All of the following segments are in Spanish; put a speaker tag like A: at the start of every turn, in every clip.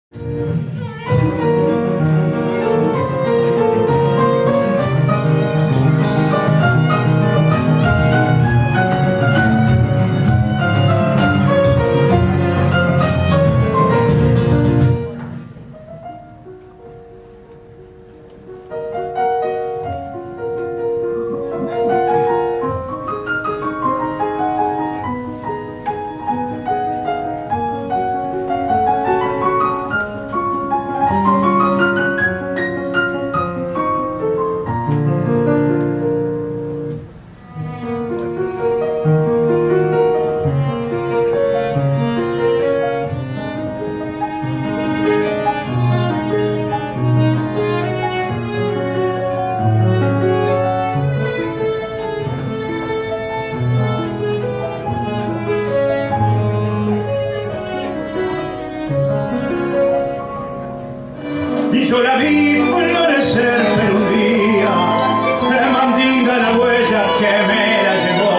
A: Y yo la vi florecer, pero un día de mandinga la huella que me la llevó.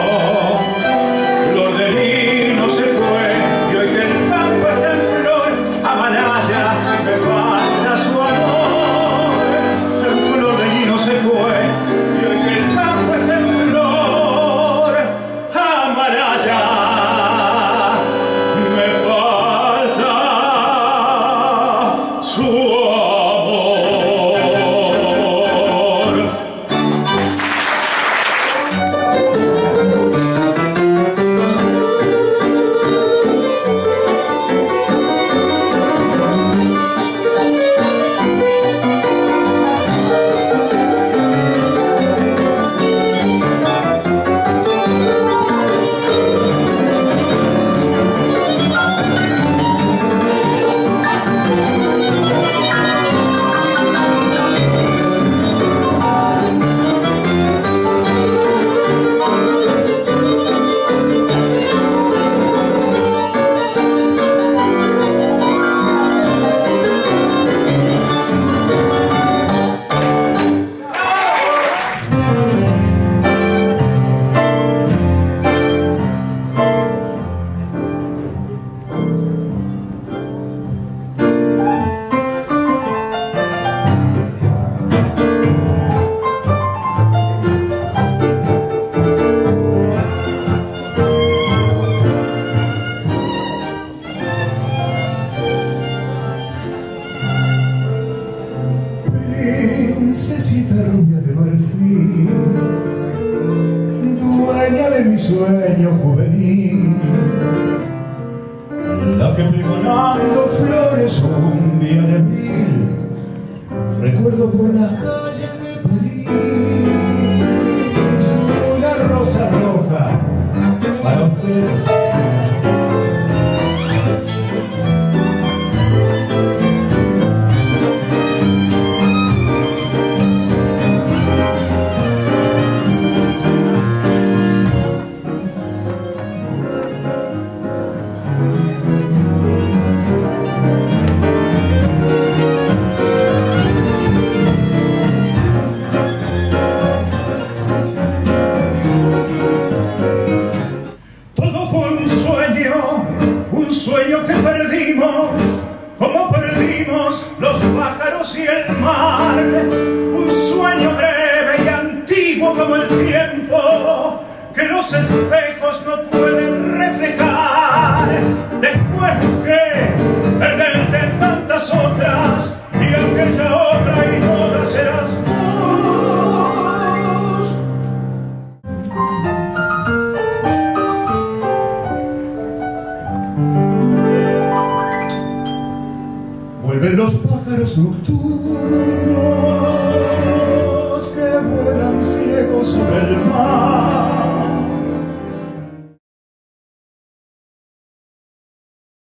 A: Flor de lino se fue y hoy que el campo está en flor, Amalaya me falta su amor. Flor de lino se fue y hoy que el campo está en flor, Amalaya me falta su amor.
B: Princesita rubia de marfil, dueña de mi sueño juvenil, la que pregonando flores un día de abril, recuerdo por la calle de París, una rosa roja para usted.
A: Un sueño que perdimos, como perdimos los pájaros y el mar. Un sueño breve y antiguo como el tiempo, que los espejos no pueden reflejar. Después busqué perderte en tantas otras, y aquella otra y todas eras vos.
B: Vuelven los pájaros nocturnos que vuelan ciegos sobre el mar.